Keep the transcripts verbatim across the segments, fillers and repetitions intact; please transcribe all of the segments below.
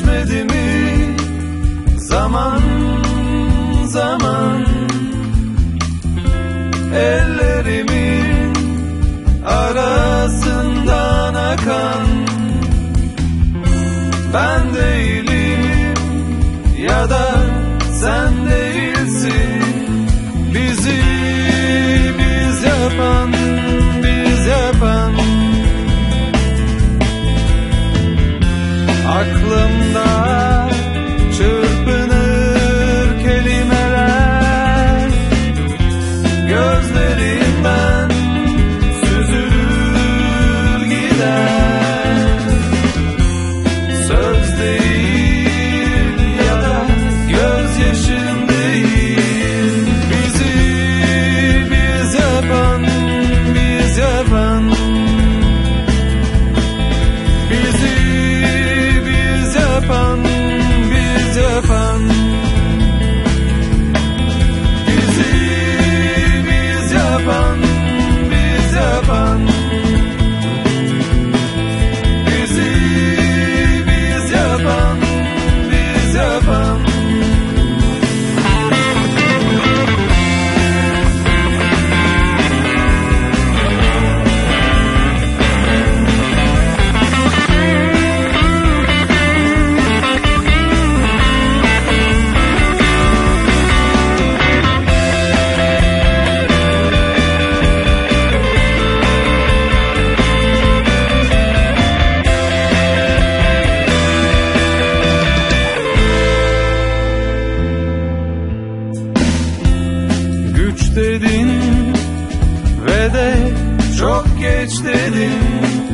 geçmedi mi zaman zaman, ellerimin arasından akan. Ben değilim ya da sen değilsin, bizi biz yapan, biz yapan. Aklımda çırpınır kelimeler, gözlerimden süzülür gider. Söz değil ya da gözyaşım değil, bizi biz yapan, biz yapan. Bizi biz yapan, biz yapan. Bizi biz yapan, biz yapan. Bizi biz yapan, biz yapan. Güç dedin ve de çok geç dedin.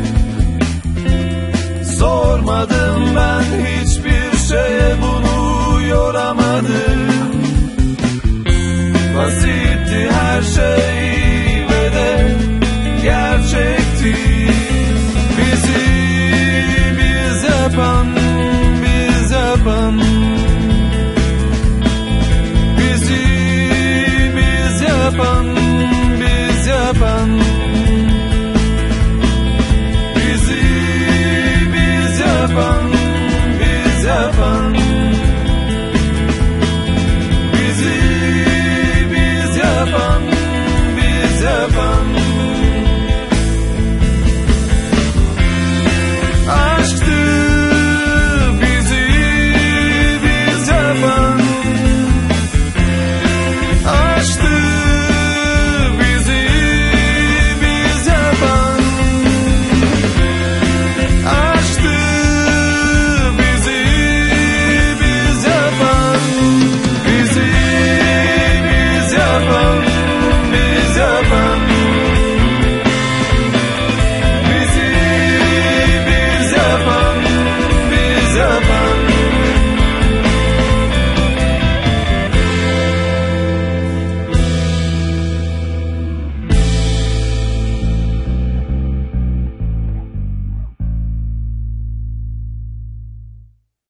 Sormadım ben hiçbir şeye, bunu yoramadım. Basitti her şey.